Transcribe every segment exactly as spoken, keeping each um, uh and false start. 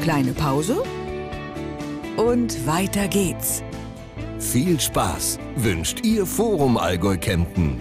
Kleine Pause und weiter geht's. Viel Spaß wünscht Ihr Forum Allgäu Kempten.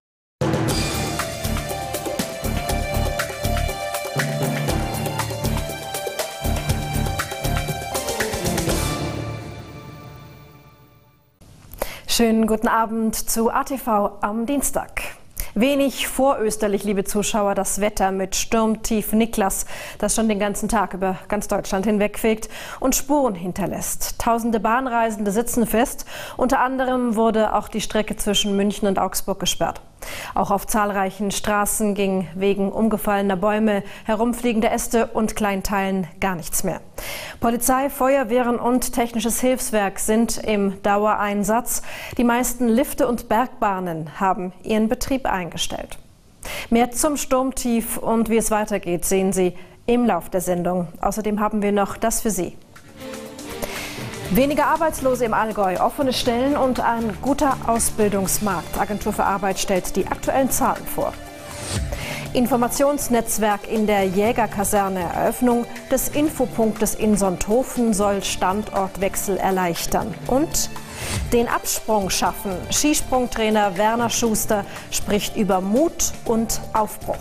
Schönen guten Abend zu A T V am Dienstag. Wenig vorösterlich, liebe Zuschauer, das Wetter mit Sturmtief Niklas, das schon den ganzen Tag über ganz Deutschland hinwegfegt und Spuren hinterlässt. Tausende Bahnreisende sitzen fest. Unter anderem wurde auch die Strecke zwischen München und Augsburg gesperrt. Auch auf zahlreichen Straßen ging wegen umgefallener Bäume, herumfliegender Äste und Kleinteilen gar nichts mehr. Polizei, Feuerwehren und Technisches Hilfswerk sind im Dauereinsatz. Die meisten Lifte und Bergbahnen haben ihren Betrieb eingestellt. Mehr zum Sturmtief und wie es weitergeht, sehen Sie im Lauf der Sendung. Außerdem haben wir noch das für Sie. Weniger Arbeitslose im Allgäu, offene Stellen und ein guter Ausbildungsmarkt. Agentur für Arbeit stellt die aktuellen Zahlen vor. Informationsnetzwerk in der Jägerkaserne. Eröffnung des Infopunktes in Sonthofen soll Standortwechsel erleichtern. Und den Absprung schaffen. Skisprungtrainer Werner Schuster spricht über Mut und Aufbruch.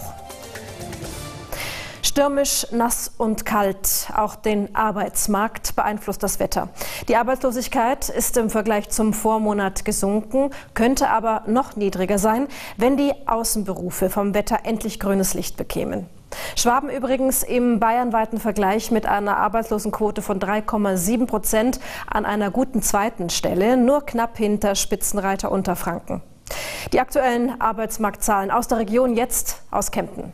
Stürmisch, nass und kalt. Auch den Arbeitsmarkt beeinflusst das Wetter. Die Arbeitslosigkeit ist im Vergleich zum Vormonat gesunken, könnte aber noch niedriger sein, wenn die Außenberufe vom Wetter endlich grünes Licht bekämen. Schwaben übrigens im bayernweiten Vergleich mit einer Arbeitslosenquote von drei Komma sieben Prozent an einer guten zweiten Stelle, nur knapp hinter Spitzenreiter Unterfranken. Die aktuellen Arbeitsmarktzahlen aus der Region, jetzt aus Kempten.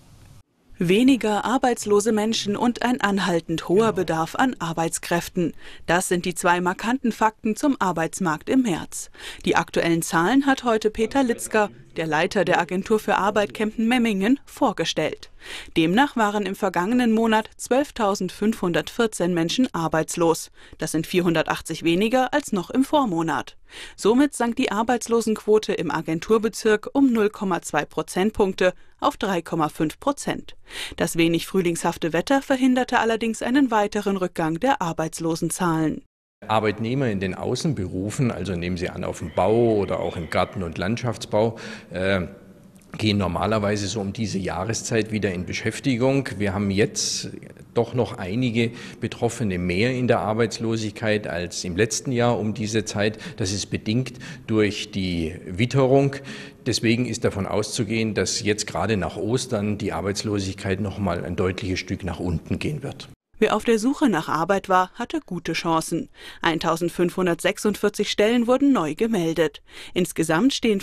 Weniger arbeitslose Menschen und ein anhaltend hoher Bedarf an Arbeitskräften. Das sind die zwei markanten Fakten zum Arbeitsmarkt im März. Die aktuellen Zahlen hat heute Peter Litzger, der Leiter der Agentur für Arbeit Kempten-Memmingen, vorgestellt. Demnach waren im vergangenen Monat zwölftausendfünfhundertvierzehn Menschen arbeitslos. Das sind vierhundertachtzig weniger als noch im Vormonat. Somit sank die Arbeitslosenquote im Agenturbezirk um null Komma zwei Prozentpunkte auf drei Komma fünf Prozent. Das wenig frühlingshafte Wetter verhinderte allerdings einen weiteren Rückgang der Arbeitslosenzahlen. Arbeitnehmer in den Außenberufen, also nehmen Sie an auf dem Bau oder auch im Garten- und Landschaftsbau, äh, gehen normalerweise so um diese Jahreszeit wieder in Beschäftigung. Wir haben jetzt doch noch einige Betroffene mehr in der Arbeitslosigkeit als im letzten Jahr um diese Zeit. Das ist bedingt durch die Witterung. Deswegen ist davon auszugehen, dass jetzt gerade nach Ostern die Arbeitslosigkeit noch mal ein deutliches Stück nach unten gehen wird. Wer auf der Suche nach Arbeit war, hatte gute Chancen. eintausendfünfhundertsechsundvierzig Stellen wurden neu gemeldet. Insgesamt stehen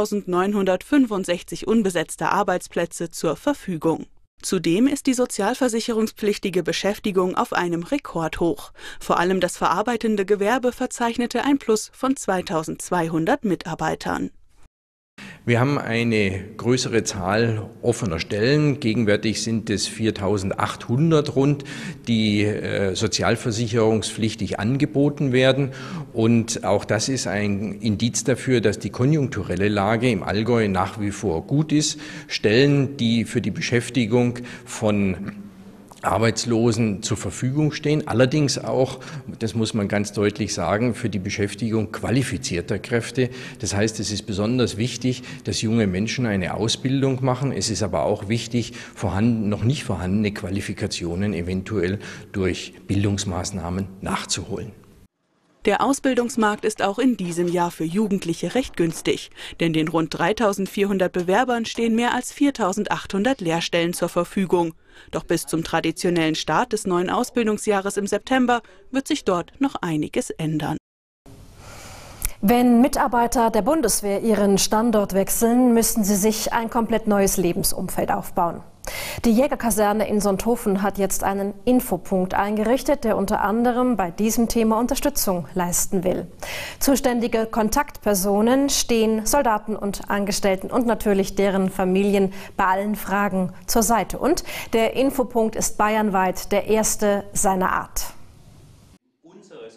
viertausendneunhundertfünfundsechzig unbesetzte Arbeitsplätze zur Verfügung. Zudem ist die sozialversicherungspflichtige Beschäftigung auf einem Rekordhoch. Vor allem das verarbeitende Gewerbe verzeichnete ein Plus von zweitausendzweihundert Mitarbeitern. Wir haben eine größere Zahl offener Stellen. Gegenwärtig sind es viertausendachthundert rund, die äh, sozialversicherungspflichtig angeboten werden. Und auch das ist ein Indiz dafür, dass die konjunkturelle Lage im Allgäu nach wie vor gut ist. Stellen, die für die Beschäftigung von Arbeitslosen zur Verfügung stehen, allerdings auch, das muss man ganz deutlich sagen, für die Beschäftigung qualifizierter Kräfte. Das heißt, es ist besonders wichtig, dass junge Menschen eine Ausbildung machen. Es ist aber auch wichtig, vorhanden, noch nicht vorhandene Qualifikationen eventuell durch Bildungsmaßnahmen nachzuholen. Der Ausbildungsmarkt ist auch in diesem Jahr für Jugendliche recht günstig, denn den rund dreitausendvierhundert Bewerbern stehen mehr als viertausendachthundert Lehrstellen zur Verfügung. Doch bis zum traditionellen Start des neuen Ausbildungsjahres im September wird sich dort noch einiges ändern. Wenn Mitarbeiter der Bundeswehr ihren Standort wechseln, müssen sie sich ein komplett neues Lebensumfeld aufbauen. Die Jägerkaserne in Sonthofen hat jetzt einen Infopunkt eingerichtet, der unter anderem bei diesem Thema Unterstützung leisten will. Zuständige Kontaktpersonen stehen Soldaten und Angestellten und natürlich deren Familien bei allen Fragen zur Seite. Und der Infopunkt ist bayernweit der erste seiner Art.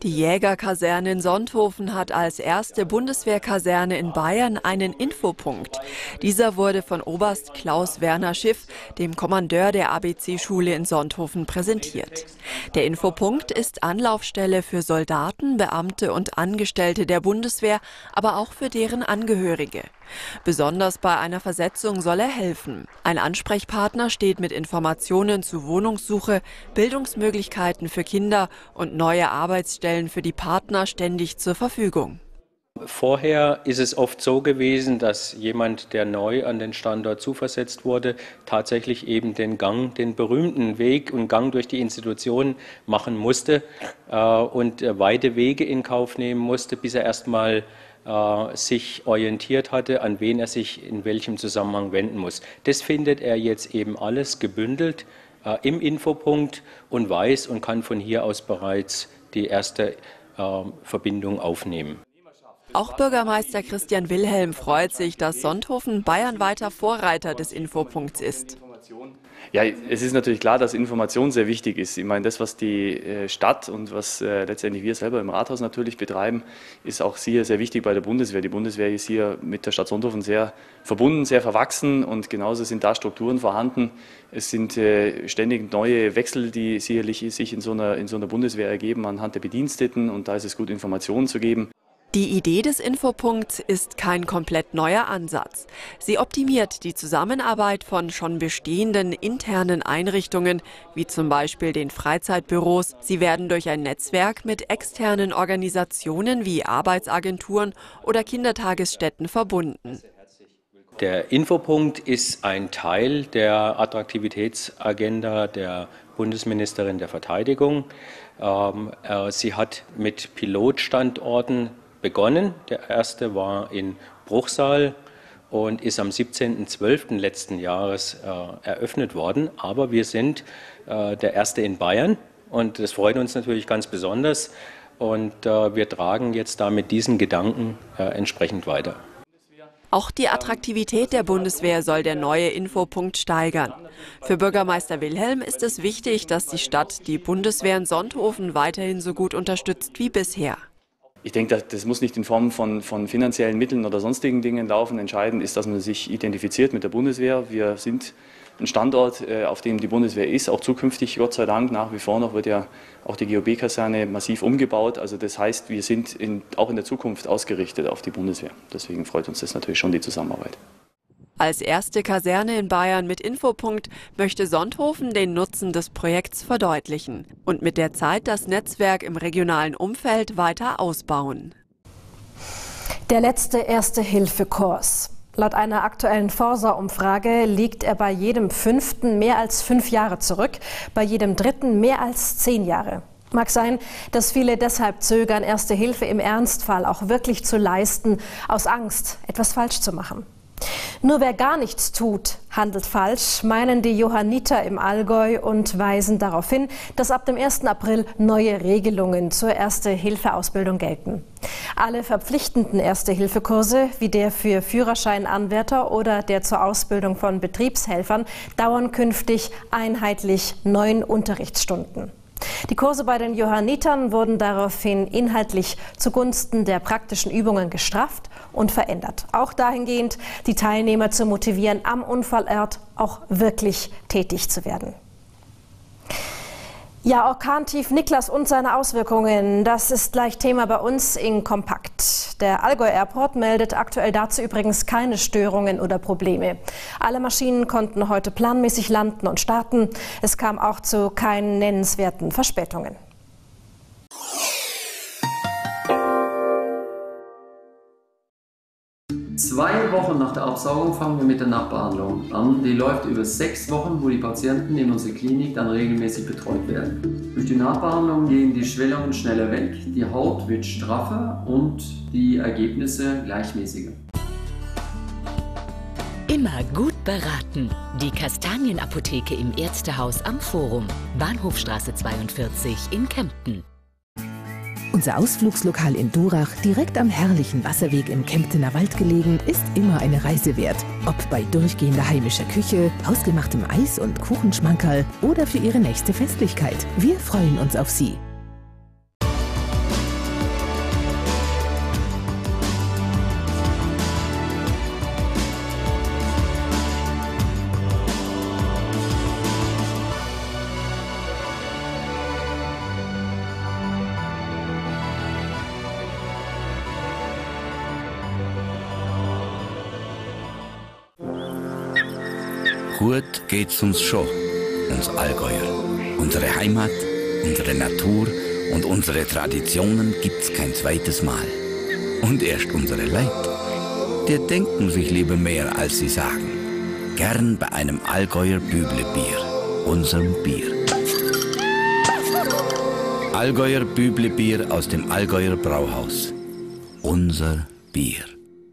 Die Jägerkaserne in Sonthofen hat als erste Bundeswehrkaserne in Bayern einen Infopunkt. Dieser wurde von Oberst Klaus Werner Schiff, dem Kommandeur der A B C-Schule in Sonthofen, präsentiert. Der Infopunkt ist Anlaufstelle für Soldaten, Beamte und Angestellte der Bundeswehr, aber auch für deren Angehörige. Besonders bei einer Versetzung soll er helfen. Ein Ansprechpartner steht mit Informationen zu Wohnungssuche, Bildungsmöglichkeiten für Kinder und neue Arbeitsstellen für die Partner ständig zur Verfügung. Vorher ist es oft so gewesen, dass jemand, der neu an den Standort zuversetzt wurde, tatsächlich eben den Gang, den berühmten Weg und Gang durch die Institution machen musste äh, und äh, weite Wege in Kauf nehmen musste, bis er erstmal äh, sich orientiert hatte, an wen er sich in welchem Zusammenhang wenden muss. Das findet er jetzt eben alles gebündelt äh, im Infopunkt und weiß und kann von hier aus bereits die erste äh, Verbindung aufnehmen. Auch Bürgermeister Christian Wilhelm freut sich, dass Sonthofen bayernweiter Vorreiter des Infopunkts ist. Ja, es ist natürlich klar, dass Information sehr wichtig ist. Ich meine, das, was die Stadt und was letztendlich wir selber im Rathaus natürlich betreiben, ist auch hier sehr wichtig bei der Bundeswehr. Die Bundeswehr ist hier mit der Stadt Sonthofen sehr verbunden, sehr verwachsen und genauso sind da Strukturen vorhanden. Es sind ständig neue Wechsel, die sicherlich sich in so einer, in so einer Bundeswehr ergeben anhand der Bediensteten und da ist es gut, Informationen zu geben. Die Idee des Infopunkts ist kein komplett neuer Ansatz. Sie optimiert die Zusammenarbeit von schon bestehenden internen Einrichtungen, wie zum Beispiel den Freizeitbüros. Sie werden durch ein Netzwerk mit externen Organisationen wie Arbeitsagenturen oder Kindertagesstätten verbunden. Der Infopunkt ist ein Teil der Attraktivitätsagenda der Bundesministerin der Verteidigung. Sie hat mit Pilotstandorten begonnen. Der erste war in Bruchsal und ist am siebzehnten zwölften letzten Jahres äh, eröffnet worden. Aber wir sind äh, der erste in Bayern und das freut uns natürlich ganz besonders. Und äh, wir tragen jetzt damit diesen Gedanken äh, entsprechend weiter. Auch die Attraktivität der Bundeswehr soll der neue Infopunkt steigern. Für Bürgermeister Wilhelm ist es wichtig, dass die Stadt die Bundeswehr in Sonthofen weiterhin so gut unterstützt wie bisher. Ich denke, das muss nicht in Form von, von finanziellen Mitteln oder sonstigen Dingen laufen. Entscheidend ist, dass man sich identifiziert mit der Bundeswehr. Wir sind ein Standort, auf dem die Bundeswehr ist, auch zukünftig, Gott sei Dank. Nach wie vor noch wird ja auch die G O B-Kaserne massiv umgebaut. Also das heißt, wir sind in, auch in der Zukunft ausgerichtet auf die Bundeswehr. Deswegen freut uns das natürlich schon, die Zusammenarbeit. Als erste Kaserne in Bayern mit Infopunkt möchte Sonthofen den Nutzen des Projekts verdeutlichen und mit der Zeit das Netzwerk im regionalen Umfeld weiter ausbauen. Der letzte Erste-Hilfe-Kurs. Laut einer aktuellen Forsa-Umfrage liegt er bei jedem fünften mehr als fünf Jahre zurück, bei jedem dritten mehr als zehn Jahre. Mag sein, dass viele deshalb zögern, Erste Hilfe im Ernstfall auch wirklich zu leisten, aus Angst, etwas falsch zu machen. Nur wer gar nichts tut, handelt falsch, meinen die Johanniter im Allgäu und weisen darauf hin, dass ab dem ersten April neue Regelungen zur Erste-Hilfe-Ausbildung gelten. Alle verpflichtenden Erste-Hilfe-Kurse, wie der für Führerscheinanwärter oder der zur Ausbildung von Betriebshelfern, dauern künftig einheitlich neun Unterrichtsstunden. Die Kurse bei den Johannitern wurden daraufhin inhaltlich zugunsten der praktischen Übungen gestrafft und verändert. Auch dahingehend, die Teilnehmer zu motivieren, am Unfallort auch wirklich tätig zu werden. Ja, Orkantief Niklas und seine Auswirkungen, das ist gleich Thema bei uns in Kompakt. Der Allgäu Airport meldet aktuell dazu übrigens keine Störungen oder Probleme. Alle Maschinen konnten heute planmäßig landen und starten. Es kam auch zu keinen nennenswerten Verspätungen. Zwei Wochen nach der Absaugung fangen wir mit der Nachtbehandlung an. Die läuft über sechs Wochen, wo die Patienten in unserer Klinik dann regelmäßig betreut werden. Durch die Nachtbehandlung gehen die Schwellungen schneller weg, die Haut wird straffer und die Ergebnisse gleichmäßiger. Immer gut beraten. Die Kastanienapotheke im Ärztehaus am Forum. Bahnhofstraße zweiundvierzig in Kempten. Unser Ausflugslokal in Durach, direkt am herrlichen Wasserweg im Kemptener Wald gelegen, ist immer eine Reise wert. Ob bei durchgehender heimischer Küche, hausgemachtem Eis- und Kuchenschmankerl oder für Ihre nächste Festlichkeit. Wir freuen uns auf Sie. Gut geht's uns schon, uns Allgäuer. Unsere Heimat, unsere Natur und unsere Traditionen gibt's kein zweites Mal. Und erst unsere Leute, die denken sich lieber mehr, als sie sagen. Gern bei einem Allgäuer Büble-Bier, unserem Bier. Allgäuer Büble-Bier aus dem Allgäuer Brauhaus. Unser Bier.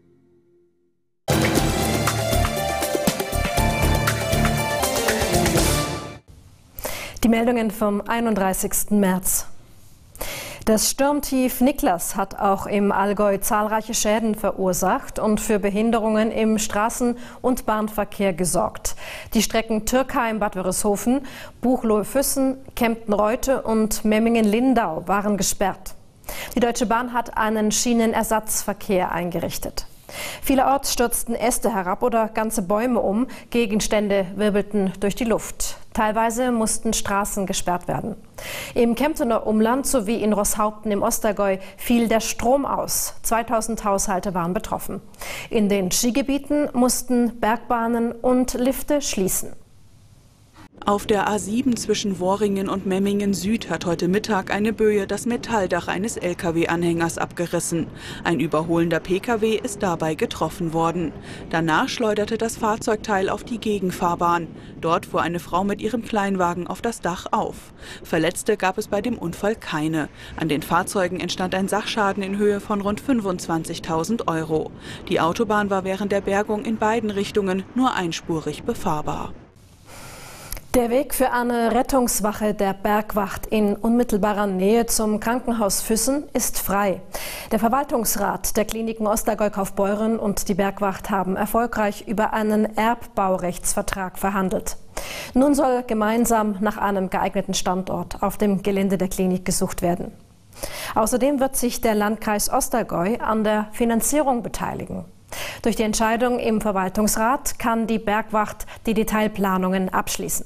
Die Meldungen vom einunddreißigsten März. Das Sturmtief Niklas hat auch im Allgäu zahlreiche Schäden verursacht und für Behinderungen im Straßen- und Bahnverkehr gesorgt. Die Strecken Türkheim-Bad Wörishofen, Buchloe-Füssen, Kempten-Reute und Memmingen-Lindau waren gesperrt. Die Deutsche Bahn hat einen Schienenersatzverkehr eingerichtet. Vielerorts stürzten Äste herab oder ganze Bäume um, Gegenstände wirbelten durch die Luft. Teilweise mussten Straßen gesperrt werden. Im Kemptener Umland sowie in Roßhaupten im Ostergäu fiel der Strom aus. zweitausend Haushalte waren betroffen. In den Skigebieten mussten Bergbahnen und Lifte schließen. Auf der A sieben zwischen Worringen und Memmingen Süd hat heute Mittag eine Böe das Metalldach eines L K W-Anhängers abgerissen. Ein überholender P K W ist dabei getroffen worden. Danach schleuderte das Fahrzeugteil auf die Gegenfahrbahn. Dort fuhr eine Frau mit ihrem Kleinwagen auf das Dach auf. Verletzte gab es bei dem Unfall keine. An den Fahrzeugen entstand ein Sachschaden in Höhe von rund fünfundzwanzigtausend Euro. Die Autobahn war während der Bergung in beiden Richtungen nur einspurig befahrbar. Der Weg für eine Rettungswache der Bergwacht in unmittelbarer Nähe zum Krankenhaus Füssen ist frei. Der Verwaltungsrat der Kliniken Ostergäu-Kaufbeuren und die Bergwacht haben erfolgreich über einen Erbbaurechtsvertrag verhandelt. Nun soll gemeinsam nach einem geeigneten Standort auf dem Gelände der Klinik gesucht werden. Außerdem wird sich der Landkreis Ostergäu an der Finanzierung beteiligen. Durch die Entscheidung im Verwaltungsrat kann die Bergwacht die Detailplanungen abschließen.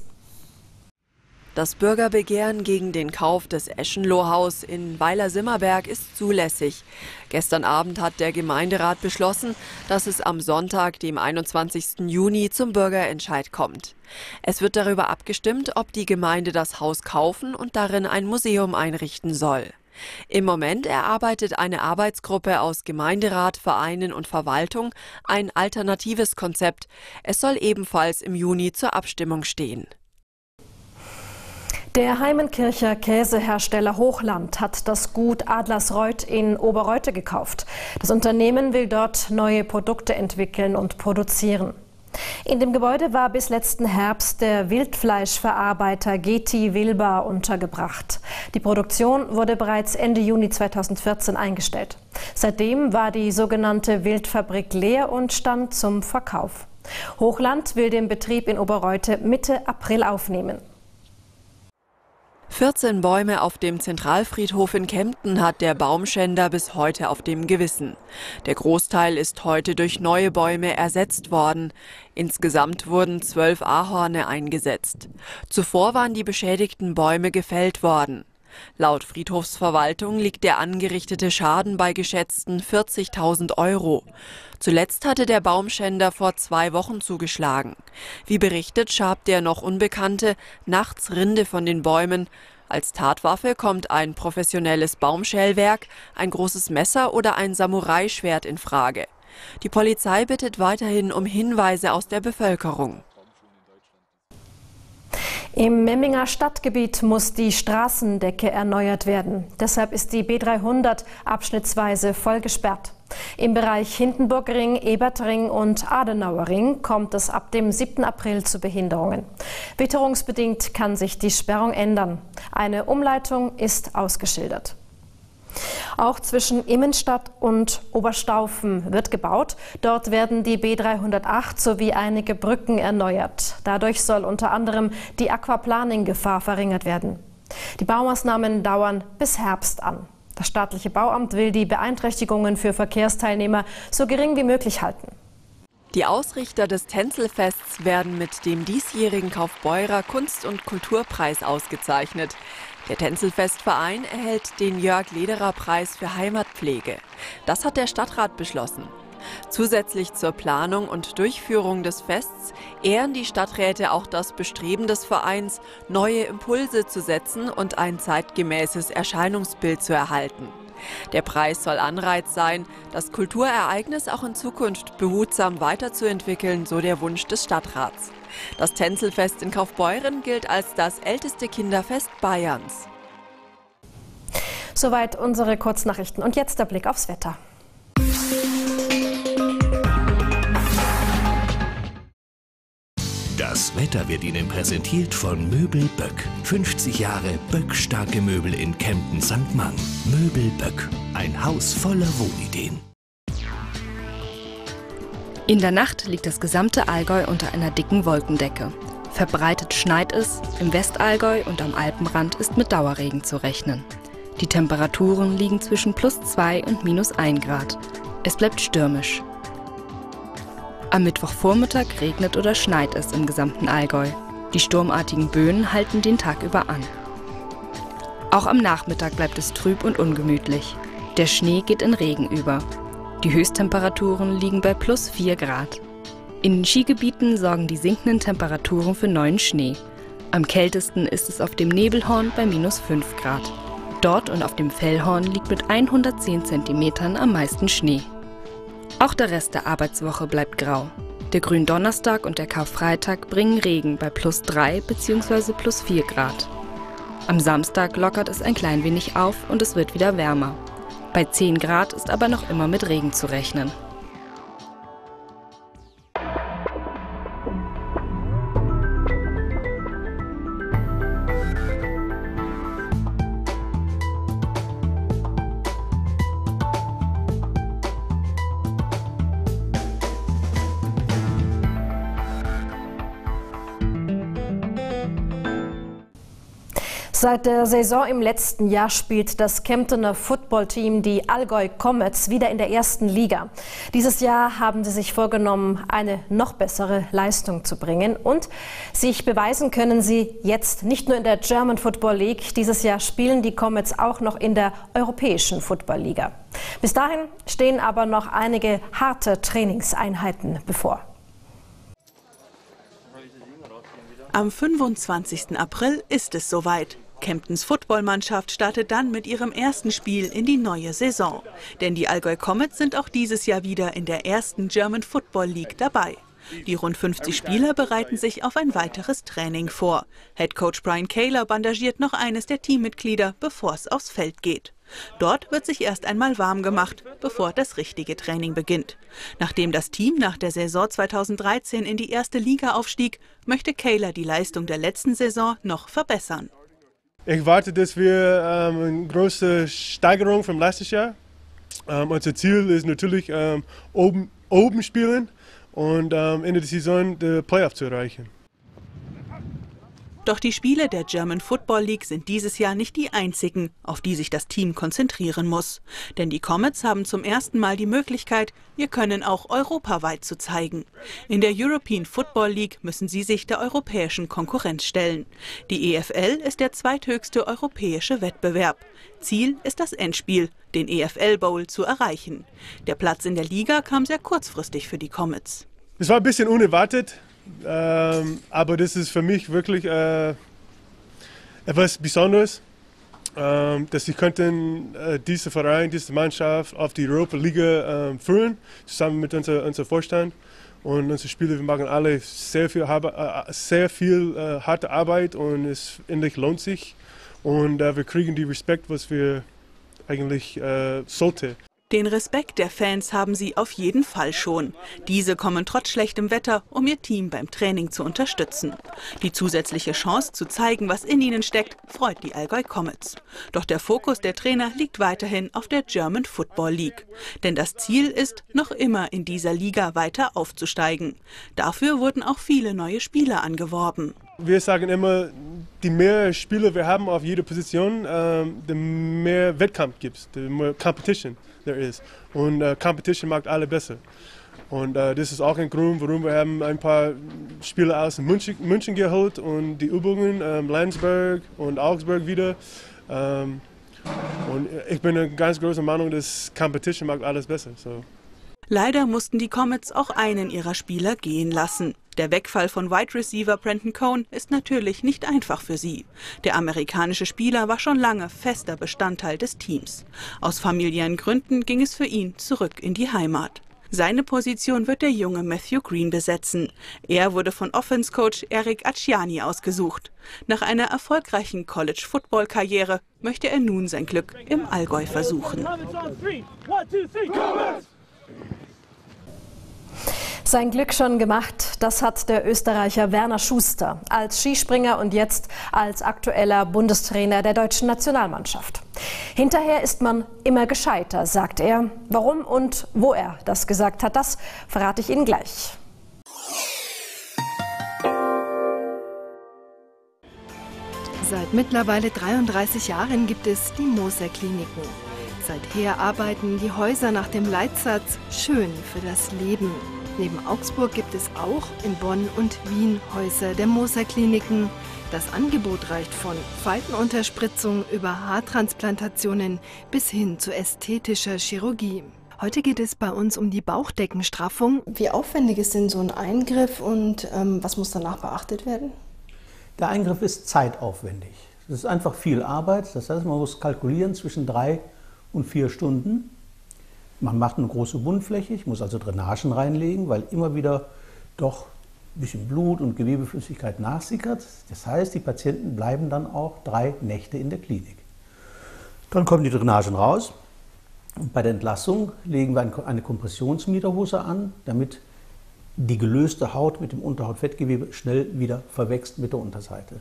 Das Bürgerbegehren gegen den Kauf des Eschenlohhaus in Weiler-Simmerberg ist zulässig. Gestern Abend hat der Gemeinderat beschlossen, dass es am Sonntag, dem einundzwanzigsten Juni, zum Bürgerentscheid kommt. Es wird darüber abgestimmt, ob die Gemeinde das Haus kaufen und darin ein Museum einrichten soll. Im Moment erarbeitet eine Arbeitsgruppe aus Gemeinderat, Vereinen und Verwaltung ein alternatives Konzept. Es soll ebenfalls im Juni zur Abstimmung stehen. Der Heimenkircher Käsehersteller Hochland hat das Gut Adlersreuth in Oberreute gekauft. Das Unternehmen will dort neue Produkte entwickeln und produzieren. In dem Gebäude war bis letzten Herbst der Wildfleischverarbeiter G T Wilber untergebracht. Die Produktion wurde bereits Ende Juni zweitausendvierzehn eingestellt. Seitdem war die sogenannte Wildfabrik leer und stand zum Verkauf. Hochland will den Betrieb in Oberreute Mitte April aufnehmen. vierzehn Bäume auf dem Zentralfriedhof in Kempten hat der Baumschänder bis heute auf dem Gewissen. Der Großteil ist heute durch neue Bäume ersetzt worden. Insgesamt wurden zwölf Ahorne eingesetzt. Zuvor waren die beschädigten Bäume gefällt worden. Laut Friedhofsverwaltung liegt der angerichtete Schaden bei geschätzten vierzigtausend Euro. Zuletzt hatte der Baumschänder vor zwei Wochen zugeschlagen. Wie berichtet, schabt der noch Unbekannte nachts Rinde von den Bäumen. Als Tatwaffe kommt ein professionelles Baumschellwerk, ein großes Messer oder ein Samurai-Schwert in Frage. Die Polizei bittet weiterhin um Hinweise aus der Bevölkerung. Im Memminger Stadtgebiet muss die Straßendecke erneuert werden. Deshalb ist die B dreihundert abschnittsweise voll gesperrt. Im Bereich Hindenburgring, Ebertring und Adenauerring kommt es ab dem siebten April zu Behinderungen. Witterungsbedingt kann sich die Sperrung ändern. Eine Umleitung ist ausgeschildert. Auch zwischen Immenstadt und Oberstaufen wird gebaut. Dort werden die B dreihundertacht sowie einige Brücken erneuert. Dadurch soll unter anderem die Aquaplaning-Gefahr verringert werden. Die Baumaßnahmen dauern bis Herbst an. Das staatliche Bauamt will die Beeinträchtigungen für Verkehrsteilnehmer so gering wie möglich halten. Die Ausrichter des Tänzelfests werden mit dem diesjährigen Kaufbeurer Kunst- und Kulturpreis ausgezeichnet. Der Tänzelfestverein erhält den Jörg-Lederer-Preis für Heimatpflege. Das hat der Stadtrat beschlossen. Zusätzlich zur Planung und Durchführung des Fests ehren die Stadträte auch das Bestreben des Vereins, neue Impulse zu setzen und ein zeitgemäßes Erscheinungsbild zu erhalten. Der Preis soll Anreiz sein, das Kulturereignis auch in Zukunft behutsam weiterzuentwickeln, so der Wunsch des Stadtrats. Das Tänzelfest in Kaufbeuren gilt als das älteste Kinderfest Bayerns. Soweit unsere Kurznachrichten. Und jetzt der Blick aufs Wetter. Das Wetter wird Ihnen präsentiert von Möbel Böck. fünfzig Jahre böckstarke Möbel in Kempten Sankt Mang. Möbel Böck. Ein Haus voller Wohnideen. In der Nacht liegt das gesamte Allgäu unter einer dicken Wolkendecke. Verbreitet schneit es, im Westallgäu und am Alpenrand ist mit Dauerregen zu rechnen. Die Temperaturen liegen zwischen plus zwei und minus ein Grad. Es bleibt stürmisch. Am Mittwochvormittag regnet oder schneit es im gesamten Allgäu. Die sturmartigen Böen halten den Tag über an. Auch am Nachmittag bleibt es trüb und ungemütlich. Der Schnee geht in Regen über. Die Höchsttemperaturen liegen bei plus vier Grad. In den Skigebieten sorgen die sinkenden Temperaturen für neuen Schnee. Am kältesten ist es auf dem Nebelhorn bei minus fünf Grad. Dort und auf dem Fellhorn liegt mit hundertzehn Zentimetern am meisten Schnee. Auch der Rest der Arbeitswoche bleibt grau. Der Gründonnerstag und der Karfreitag bringen Regen bei plus drei bzw. plus vier Grad. Am Samstag lockert es ein klein wenig auf und es wird wieder wärmer. Bei zehn Grad ist aber noch immer mit Regen zu rechnen. Seit der Saison im letzten Jahr spielt das Kemptener Footballteam, die Allgäu Comets, wieder in der ersten Liga. Dieses Jahr haben sie sich vorgenommen, eine noch bessere Leistung zu bringen. Und sich beweisen können sie jetzt nicht nur in der German Football League. Dieses Jahr spielen die Comets auch noch in der Europäischen Football Liga. Bis dahin stehen aber noch einige harte Trainingseinheiten bevor. Am fünfundzwanzigsten April ist es soweit. Kemptens Footballmannschaft startet dann mit ihrem ersten Spiel in die neue Saison. Denn die Allgäu Comets sind auch dieses Jahr wieder in der ersten German Football League dabei. Die rund fünfzig Spieler bereiten sich auf ein weiteres Training vor. Headcoach Brian Kaler bandagiert noch eines der Teammitglieder, bevor es aufs Feld geht. Dort wird sich erst einmal warm gemacht, bevor das richtige Training beginnt. Nachdem das Team nach der Saison zweitausenddreizehn in die erste Liga aufstieg, möchte Kaler die Leistung der letzten Saison noch verbessern. Ich warte, dass wir ähm, eine große Steigerung vom letzten Jahr. Ähm, unser Ziel ist natürlich ähm, oben, oben spielen und am ähm, Ende der Saison die Playoff zu erreichen. Doch die Spiele der German Football League sind dieses Jahr nicht die einzigen, auf die sich das Team konzentrieren muss. Denn die Comets haben zum ersten Mal die Möglichkeit, ihr Können auch europaweit zu zeigen. In der European Football League müssen sie sich der europäischen Konkurrenz stellen. Die E F L ist der zweithöchste europäische Wettbewerb. Ziel ist das Endspiel, den E F L Bowl, zu erreichen. Der Platz in der Liga kam sehr kurzfristig für die Comets. Es war ein bisschen unerwartet. Ähm, aber das ist für mich wirklich äh, etwas Besonderes, ähm, dass sie könnten äh, diese Verein, diese Mannschaft auf die Europa Liga äh, führen, zusammen mit unser, unser Vorstand und unsere Spieler. Wir machen alle sehr viel, äh, sehr viel äh, harte Arbeit und es endlich lohnt sich und äh, wir kriegen die Respekt, was wir eigentlich äh, sollten. Den Respekt der Fans haben sie auf jeden Fall schon. Diese kommen trotz schlechtem Wetter, um ihr Team beim Training zu unterstützen. Die zusätzliche Chance zu zeigen, was in ihnen steckt, freut die Allgäu Comets. Doch der Fokus der Trainer liegt weiterhin auf der German Football League. Denn das Ziel ist, noch immer in dieser Liga weiter aufzusteigen. Dafür wurden auch viele neue Spieler angeworben. Wir sagen immer, die mehr Spieler wir haben auf jeder Position, ähm, der mehr Wettkampf gibt es, der mehr Competition there is. Und äh, Competition macht alle besser. Und äh, das ist auch ein Grund, warum wir haben ein paar Spieler aus München, München geholt und die Übungen, ähm, Landsberg und Augsburg wieder. Ähm, und ich bin eine ganz große Meinung, dass Competition macht alles besser. So. Leider mussten die Comets auch einen ihrer Spieler gehen lassen. Der Wegfall von Wide Receiver Brandon Cohn ist natürlich nicht einfach für sie. Der amerikanische Spieler war schon lange fester Bestandteil des Teams. Aus familiären Gründen ging es für ihn zurück in die Heimat. Seine Position wird der junge Matthew Green besetzen. Er wurde von Offense-Coach Eric Acciani ausgesucht. Nach einer erfolgreichen College-Football-Karriere möchte er nun sein Glück im Allgäu versuchen. Sein Glück schon gemacht, das hat der Österreicher Werner Schuster als Skispringer und jetzt als aktueller Bundestrainer der deutschen Nationalmannschaft. Hinterher ist man immer gescheiter, sagt er. Warum und wo er das gesagt hat, das verrate ich Ihnen gleich. Seit mittlerweile dreiunddreißig Jahren gibt es die Moser-Kliniken. Seither arbeiten die Häuser nach dem Leitsatz Schön für das Leben. Neben Augsburg gibt es auch in Bonn und Wien Häuser der Moser-Kliniken. Das Angebot reicht von Faltenunterspritzung über Haartransplantationen bis hin zu ästhetischer Chirurgie. Heute geht es bei uns um die Bauchdeckenstraffung. Wie aufwendig ist denn so ein Eingriff und ähm, was muss danach beachtet werden? Der Eingriff ist zeitaufwendig. Es ist einfach viel Arbeit. Das heißt, man muss kalkulieren zwischen drei und vier Stunden. Man macht eine große Wundfläche, ich muss also Drainagen reinlegen, weil immer wieder doch ein bisschen Blut und Gewebeflüssigkeit nachsickert. Das heißt, die Patienten bleiben dann auch drei Nächte in der Klinik. Dann kommen die Drainagen raus und bei der Entlassung legen wir eine Kompressionsmiederhose an, damit die gelöste Haut mit dem Unterhautfettgewebe schnell wieder verwächst mit der Unterseite.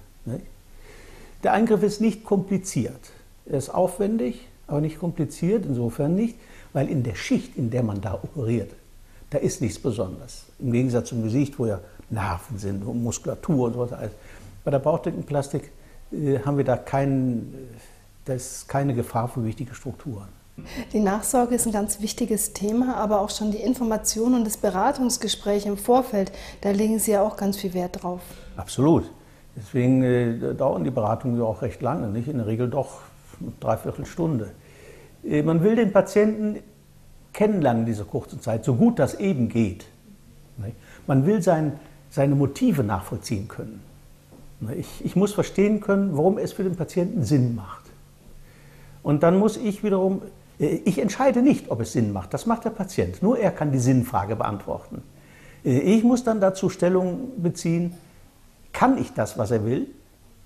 Der Eingriff ist nicht kompliziert. Er ist aufwendig, aber nicht kompliziert, insofern nicht, weil in der Schicht, in der man da operiert, da ist nichts Besonderes. Im Gegensatz zum Gesicht, wo ja Nerven sind und Muskulatur und so weiter. Bei der Bauchdeckenplastik äh, haben wir da kein, das ist keine Gefahr für wichtige Strukturen. Die Nachsorge ist ein ganz wichtiges Thema, aber auch schon die Information und das Beratungsgespräch im Vorfeld, da legen Sie ja auch ganz viel Wert drauf. Absolut. Deswegen äh, dauern die Beratungen ja auch recht lange, nicht? In der Regel doch eine Dreiviertelstunde. Man will den Patienten kennenlernen in dieser kurzen Zeit, so gut das eben geht. Man will sein, seine Motive nachvollziehen können. Ich, ich muss verstehen können, warum es für den Patienten Sinn macht. Und dann muss ich wiederum, ich entscheide nicht, ob es Sinn macht, das macht der Patient. Nur er kann die Sinnfrage beantworten. Ich muss dann dazu Stellung beziehen, kann ich das, was er will?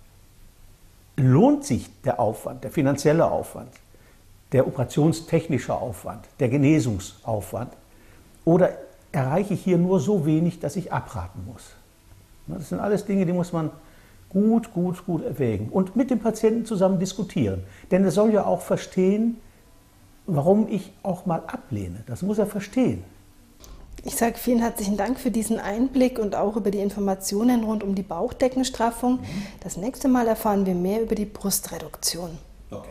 Lohnt sich der Aufwand, der finanzielle Aufwand? Der operationstechnische Aufwand, der Genesungsaufwand, oder erreiche ich hier nur so wenig, dass ich abraten muss? Das sind alles Dinge, die muss man gut, gut, gut erwägen und mit dem Patienten zusammen diskutieren. Denn er soll ja auch verstehen, warum ich auch mal ablehne. Das muss er verstehen. Ich sage vielen herzlichen Dank für diesen Einblick und auch über die Informationen rund um die Bauchdeckenstraffung. Mhm. Das nächste Mal erfahren wir mehr über die Brustreduktion. Okay.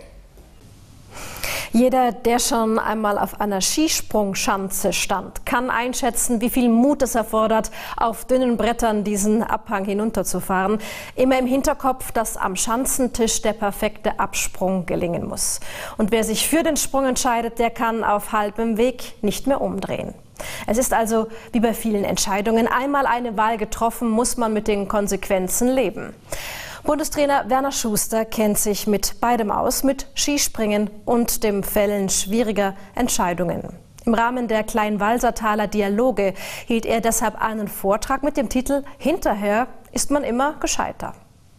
Jeder, der schon einmal auf einer Skisprungschanze stand, kann einschätzen, wie viel Mut es erfordert, auf dünnen Brettern diesen Abhang hinunterzufahren. Immer im Hinterkopf, dass am Schanzentisch der perfekte Absprung gelingen muss. Und wer sich für den Sprung entscheidet, der kann auf halbem Weg nicht mehr umdrehen. Es ist also wie bei vielen Entscheidungen: einmal eine Wahl getroffen, muss man mit den Konsequenzen leben. Bundestrainer Werner Schuster kennt sich mit beidem aus, mit Skispringen und dem Fällen schwieriger Entscheidungen. Im Rahmen der Kleinwalsertaler Dialoge hielt er deshalb einen Vortrag mit dem Titel „Hinterher ist man immer gescheiter“.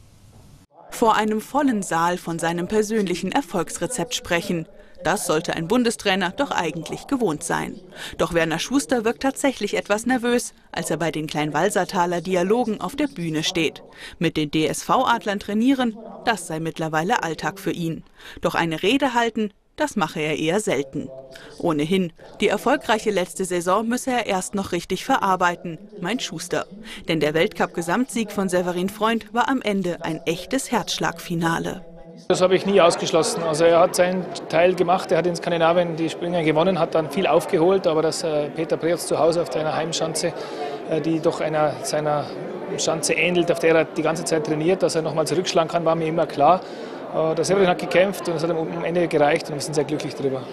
Vor einem vollen Saal von seinem persönlichen Erfolgsrezept sprechen. Das sollte ein Bundestrainer doch eigentlich gewohnt sein. Doch Werner Schuster wirkt tatsächlich etwas nervös, als er bei den Kleinwalsertaler Dialogen auf der Bühne steht. Mit den D S V-Adlern trainieren, das sei mittlerweile Alltag für ihn. Doch eine Rede halten, das mache er eher selten. Ohnehin, die erfolgreiche letzte Saison müsse er erst noch richtig verarbeiten, meint Schuster. Denn der Weltcup-Gesamtsieg von Severin Freund war am Ende ein echtes Herzschlagfinale. Das habe ich nie ausgeschlossen. Also er hat seinen Teil gemacht, er hat in Skandinavien die Springer gewonnen, hat dann viel aufgeholt, aber dass äh, Peter Preetz zu Hause auf seiner Heimschanze, äh, die doch einer seiner Schanze ähnelt, auf der er die ganze Zeit trainiert, dass er nochmal zurückschlagen kann, war mir immer klar. Äh, der Severin hat gekämpft und es hat ihm am Ende gereicht und wir sind sehr glücklich darüber.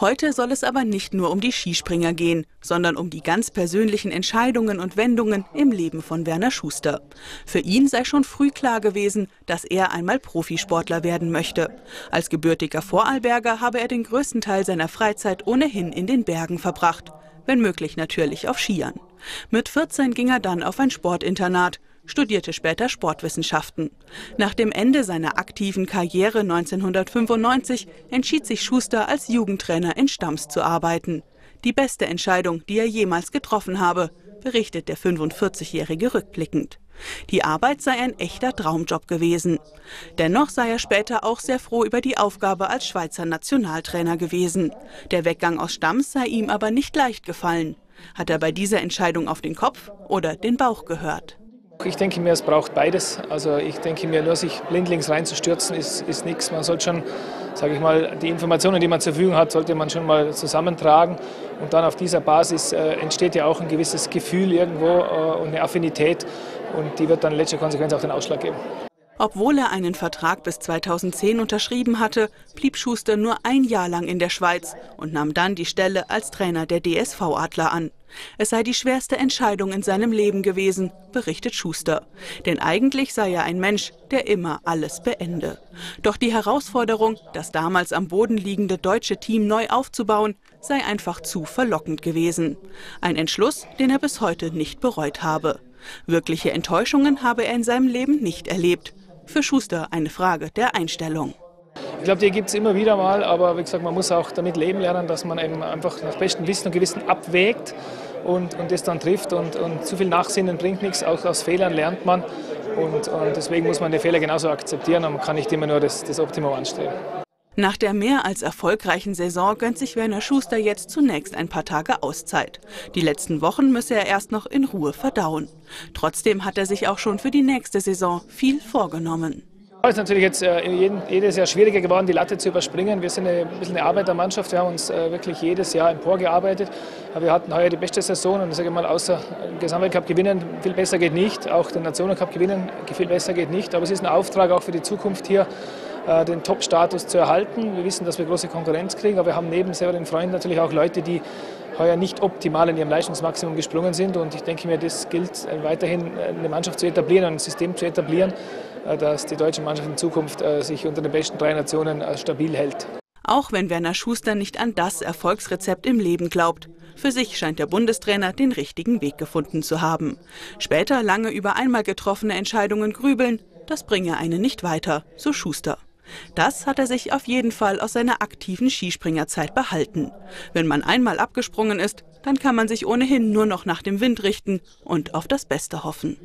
Heute soll es aber nicht nur um die Skispringer gehen, sondern um die ganz persönlichen Entscheidungen und Wendungen im Leben von Werner Schuster. Für ihn sei schon früh klar gewesen, dass er einmal Profisportler werden möchte. Als gebürtiger Vorarlberger habe er den größten Teil seiner Freizeit ohnehin in den Bergen verbracht. Wenn möglich natürlich auf Skiern. Mit vierzehn ging er dann auf ein Sportinternat, studierte später Sportwissenschaften. Nach dem Ende seiner aktiven Karriere neunzehnhundertfünfundneunzig entschied sich Schuster, als Jugendtrainer in Stams zu arbeiten. Die beste Entscheidung, die er jemals getroffen habe, berichtet der fünfundvierzigjährige rückblickend. Die Arbeit sei ein echter Traumjob gewesen. Dennoch sei er später auch sehr froh über die Aufgabe als Schweizer Nationaltrainer gewesen. Der Weggang aus Stams sei ihm aber nicht leicht gefallen. Hat er bei dieser Entscheidung auf den Kopf oder den Bauch gehört? Ich denke mir, es braucht beides. Also ich denke mir, nur sich blindlings reinzustürzen ist, ist nichts. Man sollte schon, sage ich mal, die Informationen, die man zur Verfügung hat, sollte man schon mal zusammentragen. Und dann auf dieser Basis äh, entsteht ja auch ein gewisses Gefühl irgendwo äh, und eine Affinität. Und die wird dann in letzter Konsequenz auch den Ausschlag geben. Obwohl er einen Vertrag bis zweitausendzehn unterschrieben hatte, blieb Schuster nur ein Jahr lang in der Schweiz und nahm dann die Stelle als Trainer der D S V-Adler an. Es sei die schwerste Entscheidung in seinem Leben gewesen, berichtet Schuster. Denn eigentlich sei er ein Mensch, der immer alles beende. Doch die Herausforderung, das damals am Boden liegende deutsche Team neu aufzubauen, sei einfach zu verlockend gewesen. Ein Entschluss, den er bis heute nicht bereut habe. Wirkliche Enttäuschungen habe er in seinem Leben nicht erlebt. Für Schuster eine Frage der Einstellung. Ich glaube, die gibt es immer wieder mal, aber wie gesagt, man muss auch damit leben lernen, dass man eben einfach nach bestem Wissen und Gewissen abwägt und, und das dann trifft. Und, und zu viel Nachsinnen bringt nichts, auch aus Fehlern lernt man. Und, und deswegen muss man die Fehler genauso akzeptieren und man kann nicht immer nur das, das Optimum anstreben. Nach der mehr als erfolgreichen Saison gönnt sich Werner Schuster jetzt zunächst ein paar Tage Auszeit. Die letzten Wochen müsse er erst noch in Ruhe verdauen. Trotzdem hat er sich auch schon für die nächste Saison viel vorgenommen. Es ist natürlich jetzt äh, jeden, jedes Jahr schwieriger geworden, die Latte zu überspringen. Wir sind eine, ein bisschen eine Arbeitermannschaft, wir haben uns äh, wirklich jedes Jahr emporgearbeitet. Aber wir hatten heuer die beste Saison und ich sage mal, außer den Gesamtweltcup gewinnen, viel besser geht nicht. Auch den Nationencup gewinnen, viel besser geht nicht. Aber es ist ein Auftrag auch für die Zukunft hier, äh, den Top-Status zu erhalten. Wir wissen, dass wir große Konkurrenz kriegen, aber wir haben neben Severin Freund natürlich auch Leute, die heuer nicht optimal in ihrem Leistungsmaximum gesprungen sind. Und ich denke mir, das gilt weiterhin, eine Mannschaft zu etablieren, ein System zu etablieren, dass die deutsche Mannschaft in Zukunft äh, sich unter den besten drei Nationen äh, stabil hält. Auch wenn Werner Schuster nicht an das Erfolgsrezept im Leben glaubt. Für sich scheint der Bundestrainer den richtigen Weg gefunden zu haben. Später lange über einmal getroffene Entscheidungen grübeln, das bringe einen nicht weiter, so Schuster. Das hat er sich auf jeden Fall aus seiner aktiven Skispringerzeit behalten. Wenn man einmal abgesprungen ist, dann kann man sich ohnehin nur noch nach dem Wind richten und auf das Beste hoffen.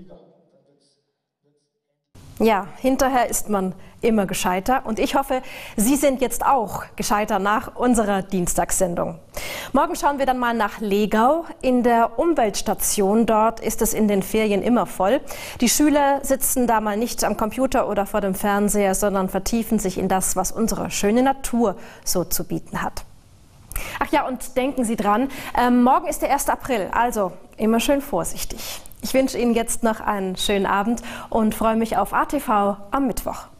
Ja, hinterher ist man immer gescheiter und ich hoffe, Sie sind jetzt auch gescheiter nach unserer Dienstagssendung. Morgen schauen wir dann mal nach Legau. In der Umweltstation dort ist es in den Ferien immer voll. Die Schüler sitzen da mal nicht am Computer oder vor dem Fernseher, sondern vertiefen sich in das, was unsere schöne Natur so zu bieten hat. Ach ja, und denken Sie dran, äh, morgen ist der erste April, also immer schön vorsichtig. Ich wünsche Ihnen jetzt noch einen schönen Abend und freue mich auf A T V am Mittwoch.